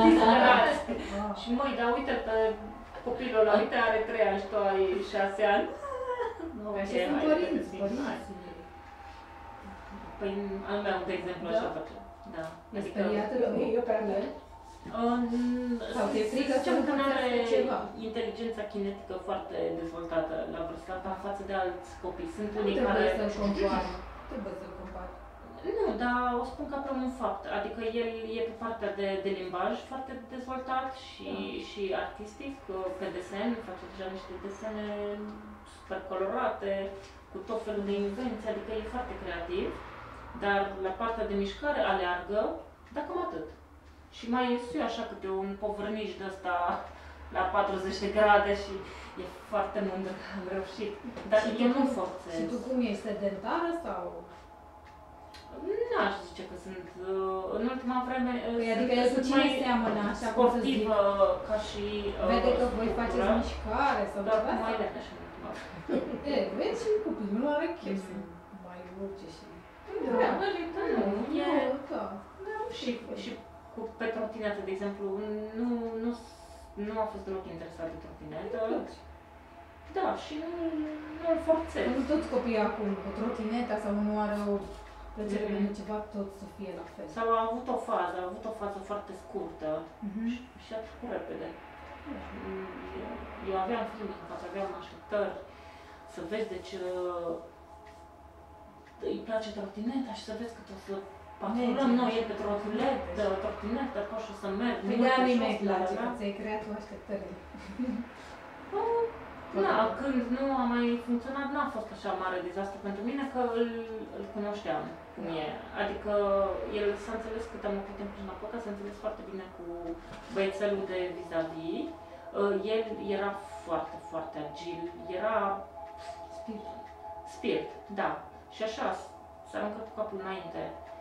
disperați. Și măi, dar uite pe copilul ăla, uite are 3 ani și tu ai 6 ani. Așa sunt părinți. Păi al meu, de exemplu, așa face. Da. E speriată că eu pe ale? Sau te frică să nu are ceva? inteligența kinetică foarte dezvoltată la vârsta asta față de alți copii. Sunt Nu unii trebuie care... să-l compari. Trebuie să-l compari. Nu, dar o spun ca pe un fapt. Adică el e pe partea de limbaj foarte dezvoltat și artistic, pe desen, face deja niște desene super colorate, cu tot felul de invenții, adică e foarte creativ. Dar la partea de mișcare aleargă, dar cam atât. Și mai suie așa câte un povărniș de ăsta la 40 de grade și e foarte mândră că am reușit. Dar eu nu forțez. Și tu cum ești sedentară sau? N-aș zice că sunt, în ultima vreme, păi adică el cu cine seamănă așa, cum să zic? sportivă ca și vede că voi faceți mișcare sau doar ceva? Doar mai leagă așa în ultima vreme. Vezi și copilul nu are chef să mai urce și... Și cu pe trotinetă, de exemplu, nu a fost deloc interesat de trotinetă. Da, și nu-l forțez. Nu toți copiii acum, cu trotineta sau nu are o plăcere pentru ceva, tot să fie la fel. Sau a avut o fază foarte scurtă și a trecut repede. Eu aveam filme în față, aveam așteptări să vezi, deci îi place trotineta și să vezi că o să patrulăm noi el pe trotinetă, că o să merg. Păi de-aia nu-i place, că ți-ai creat o așteptări. Da, când nu a mai funcționat, n-a fost așa mare dezastru pentru mine, că îl cunoșteam cum e. Adică el s-a înțeles cât am avut timp până acolo, s-a înțeles foarte bine cu băiețelul de vis-a-vis. El era foarte, foarte agil, era spirit, da. Și așa, s-a aruncat cu capul înainte.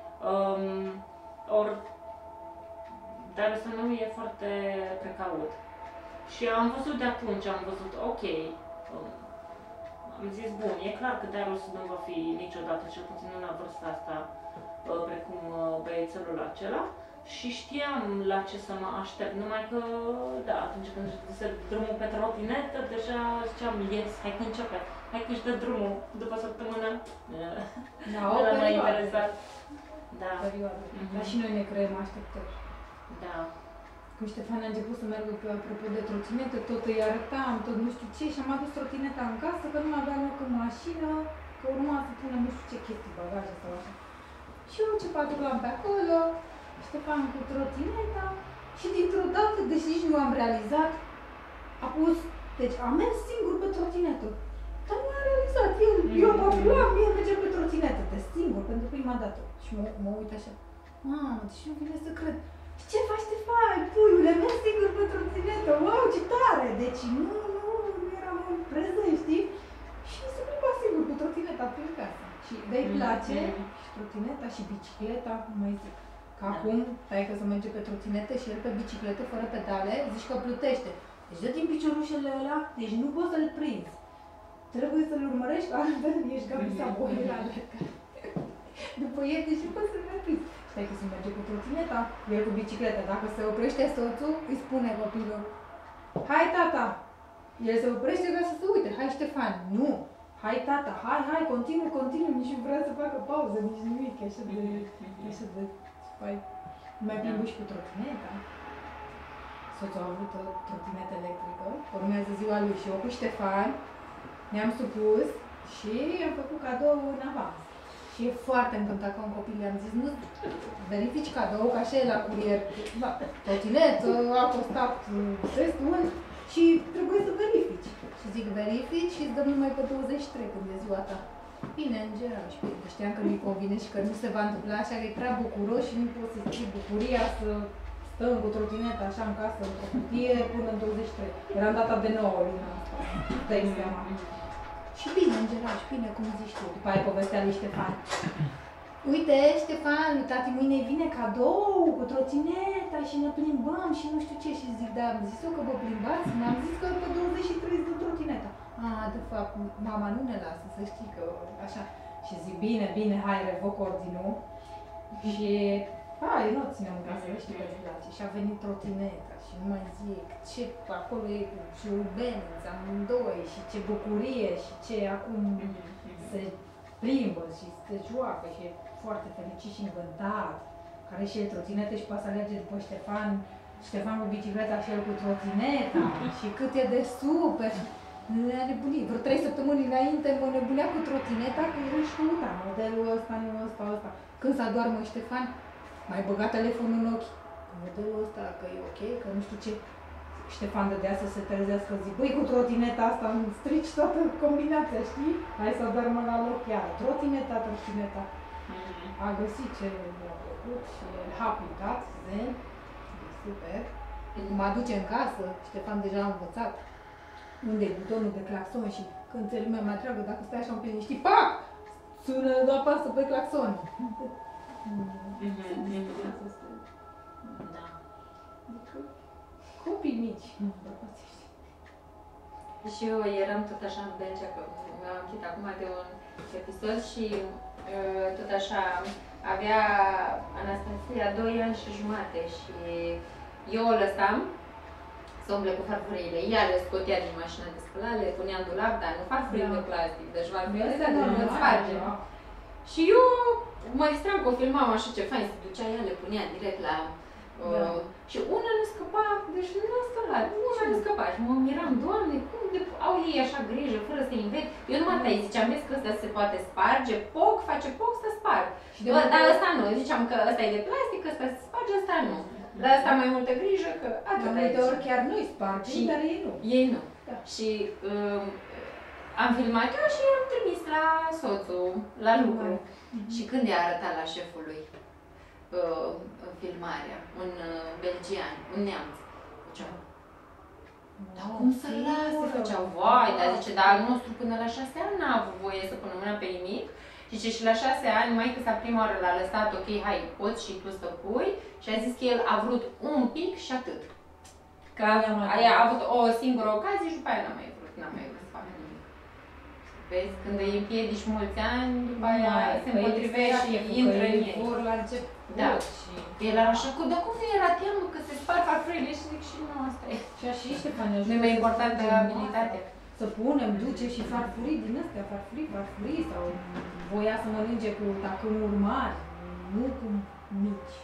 Dar ăsta meu e foarte precaut. Și am văzut de atunci, ok, am zis, bun, e clar că Darius nu va fi niciodată, cel puțin nu la vârsta asta, precum băiețelul acela. Și știam la ce să mă aștept, numai că, da, atunci când își duse drumul pe trotinetă, deja ziceam, yes, hai că începe, hai că își dă drumul, după săptămână, da, o perioadă. Da. Dar și noi ne creăm așteptări. Da. Când Ștefan a început să meargă pe apropo de trotinetă, tot îi arătam, tot nu știu ce, și am adus trotineta în casă, că nu avea loc în mașină, că urma să pună nu știu ce chestii, bagaje sau așa. Și eu ce patrul pe acolo, Ștefan cu trotineta, și dintr-o dată, deși nici nu am realizat, a pus, deci a mers singur pe trotinetă. Dar nu a realizat, eu patrul el merge pe trotinetă, de singur, pentru prima dată. Și mă uit așa, mamă, deci nu vine să cred. Ce faci, Ștefan? Puiule, mergi singur pe trotinetă, wow, ce tare! Deci nu eram în prezent, știi? Și se plimba singur pe trotineta prin casă. Și de-i place și trotineta și bicicleta, nu mai zic. Că acum, taică să merge pe trotinetă și el pe bicicletă, fără pedale, zici că plutește. Deci dă din piciorușele ăla, deci nu poți să-l prinzi. Trebuie să-l urmărești, altfel ești ca pisa boile la alergare. După el, deci nu poți să-l prinzi. Stai că se merge cu trotineta, el cu bicicleta. Dacă se oprește soțul, îi spune copilul, hai tata! El se oprește ca să se uite, hai Ștefan, nu! Hai tata, hai, continuu, nici nu vrea să facă pauză, nici nimic, așa de spai. Mai plimbă și cu trotineta. Soțul a avut o trotinetă electrică, urmează ziua lui și eu cu Ștefan ne-am supus și am făcut cadou în avans. Și e foarte încântat ca un copil, i-am zis, nu verifici cadou, ca așa e la curier, trotinetă, a costat destul și trebuie să verifici. Și zic, verifici și îți dăm numai pe 23 când e ziua ta. Bine, îngeram și bine, că știam că nu-i convine și că nu se va întâmpla așa, că e prea bucuros și nu poți să scrii bucuria să stăm cu trotineta așa în casă, într-o cutie, până în 23. Era în data de 9 luna asta, dă-i seama. Și bine, îngeram și bine, cum zici tu, după aia povestea lui Ștefan. Uite, Ștefan, tati, mâine vine cadou cu trotineta și ne plimbăm și nu știu ce. Și zic, da, am zis-o că vă plimbați? Mi-am zis că pe 23 de trotineta. De fapt, mama nu ne lasă, să știi că așa. Și zic, bine, hai, revoc ordinul. Și Eu nu o țineam în casă, nu știu că îți place. Și a venit trotineta și nu mai zic ce acolo e cu șurubeniți amândoi și ce bucurie și ce acum se plimbă și se joacă și e foarte fericit și încântat. Care și el trotinetă și poate să alerge după Ștefan, Ștefan cu bicicleta și el cu trotineta și cât e de super. Ne-a nebunit. Vreo 3 săptămâni înainte mă nebunea cu trotineta, că își căuta modelul ăsta, nu ăsta. Când s-a doarmă Ștefan, mai băgat telefonul în ochi. Modelul ăsta, că e ok, că nu știu ce. Ștefan dădea să se trezească, zic, băi, cu trotineta asta îmi strici toată combinația, știi? Hai să doarmă la loc iar. Trotineta. A găsit ce mi-a plăcut și e happy cat, zen, e super. Mă aduce în casă, Ștefan deja a învățat unde e butonul de claxon și când ți lumea mai treabă, dacă stai așa un pic liniștit, pac! Sună, apasă pe claxon. Da. Copii mici, bărbațești. Și eu eram tot așa în Belgia, că mi-am închid acum de un episod și tot așa avea Anastasia 2 ani și jumate și eu o lăsam să umble cu farfurile. Ea le scotea din mașina de spălare, le punea în dulap, dar nu farfurile de plastic, deci farfurile astea de nu sparge. Și eu mă distram că o filmam așa ce fain, se ducea ea, le punea direct la... Și una nu scăpa, deci nu a spălat, una nu scăpa. Și mă miram, Doamne, cum au ei așa grijă, fără să invent. Eu numai tăi ziceam, vezi că ăsta se poate sparge, face poc să sparg. Dar ăsta nu, ziceam că ăsta e de plastic, ăsta se sparge, ăsta nu. Dar asta mai multă grijă că atât aici. De ori chiar nu-i sparge, dar ei nu. Ei nu. Da. Și am filmat eu și i-am trimis la soțul, la lucru. Și când i-a arătat la șefului filmarea, un belgian, un neamț, făceau, dar cum să lase? Făceau, vai, dar zice, dar al nostru până la 6 ani n-a avut voie să pună mâna pe nimic. Zice, și la 6 ani, maică sa prima oară l-a lăsat, ok, hai, poți și tu să pui, și a zis că el a vrut un pic și atât. Că a avut o singură ocazie și după aia n-a mai vrut să facă nimic. Vezi, când îi împiedici mulți ani, după aia se împotrivește și intră în ei. La început. Da. El era așa cu, dar cum nu era teamă că se spar farfurile și zic și nu, asta e. Și Ștefan nu e mai importantă abilitatea. Să punem duce și farfurii din astea, farfurii sau voia să mănânce cu tacâmuri mari, nu cu mici.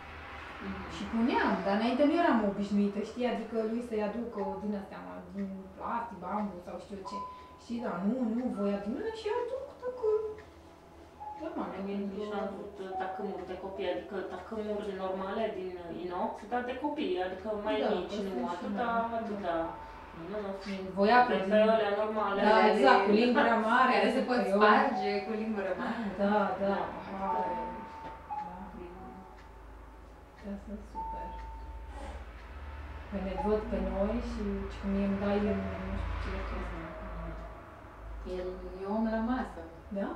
Și puneam, dar înainte nu eram obișnuită, știi, adică lui să-i aducă din astea, din plastic, bambu sau știu ce. Știi, dar nu, voia din ele și aduc tacâmuri. Normal, nici n-am avut tacâmuri de copii, adică tacâmuri normale din inox, dar de copii, adică mai mici, nu atâta. Nu, voia pe alea normale. Da, exact, cu lingura mare. Care se pot sparge cu lingura mare. Da. Da, sunt super. Că ne văd pe noi și mie îmi dai eu nu știu ce chestie. El e om la masă. Da?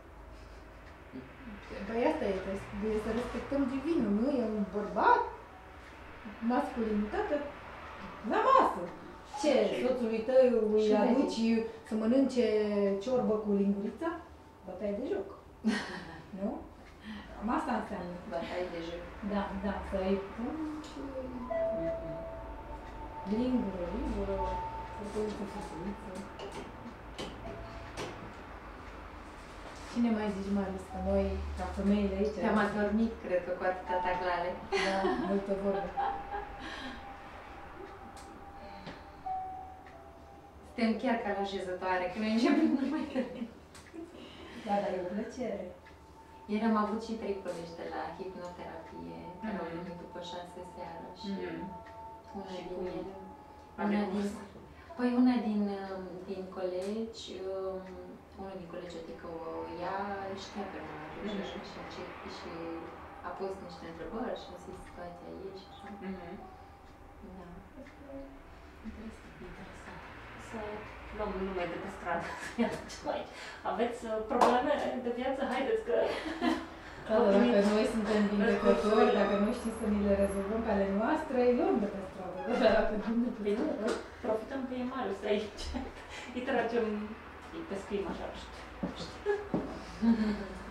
Păi asta e, trebuie să respectăm divinul, nu? E un bărbat, masculinitate, la masă. Ce? Soțului tău îi aduci să mănânce ciorbă cu lingurița? Bătaie de joc. Nu? Cam asta înseamnă. Bătaie de joc. Da, să-i pun și... Lingură, să pun cu fusuriță. Cine mai zici, Maris, că noi, ca femeile aici... Te-am adormit, cred că, cu atâta taglale. Da, multă vorbă. Suntem chiar ca la jezătoare, când noi începem nu mai trăim. Da, dar e o plăcere. Ieri am avut și 3 colegi de la hipnoterapie, care au venit după 6 seara și una din colegi, unul din colegi, adică ea știa pe mama și a pus niște întrebări și a zis situația ei și așa. Da. Interesant. Să luăm lume de pe stradă, să-i aducem aici. Aveți probleme de viață? Haideți că... Dacă noi suntem vindecători, dacă noi știm să ni le rezolvăm pe ale noastre, îi luăm de pe stradă. Păi nu, profităm că e Marius aici. Îi tragem, îi pescuim așa, știu.